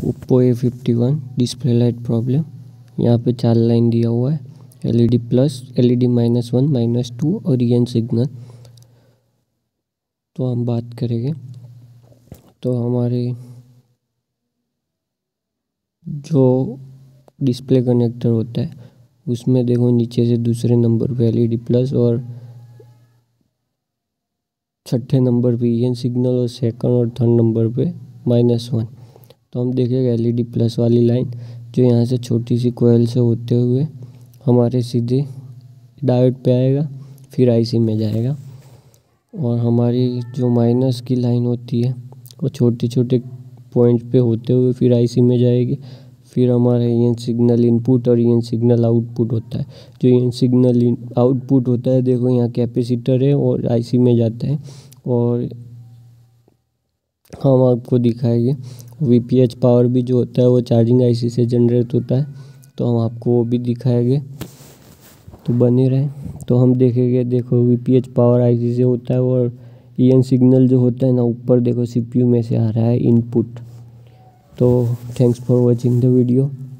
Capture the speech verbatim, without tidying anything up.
Oppo A fifty one display light problem. यहाँ पे चार लाइन दिया हुआ है, LED plus, LED minus one, minus two और ईएन सिग्नल। तो हम बात करेंगे तो हमारे जो डिस्प्ले कनेक्टर होता है उसमें देखो नीचे से दूसरे नंबर पे एलईडी प्लस और छठे नंबर पे ईएन सिग्नल और सेकंड और थर्ड नंबर पे माइनस वन। तो हम देखेंगे एलईडी प्लस वाली लाइन जो यहाँ से छोटी सी कोयल से होते हुए हमारे सीधे डायोड पे आएगा, फिर आईसी में जाएगा। और हमारी जो माइनस की लाइन होती है वो छोटे छोटे पॉइंट पे होते हुए फिर आईसी में जाएगी। फिर हमारा ईएन सिग्नल इनपुट और ईएन सिग्नल आउटपुट होता है। जो ईएन सिग्नल आउटपुट होता है देखो यहाँ कैपेसिटर है और आईसी में जाता है। और हम आपको दिखाएंगे वीपीएच पावर भी जो होता है वो चार्जिंग आईसी से जनरेट होता है, तो हम आपको वो भी दिखाएंगे, तो बने रहें। तो हम देखेंगे देखो वीपीएच पावर आईसी से होता है और ईएन सिग्नल जो होता है ना ऊपर देखो सीपीयू में से आ रहा है इनपुट। तो thanks for watching the video.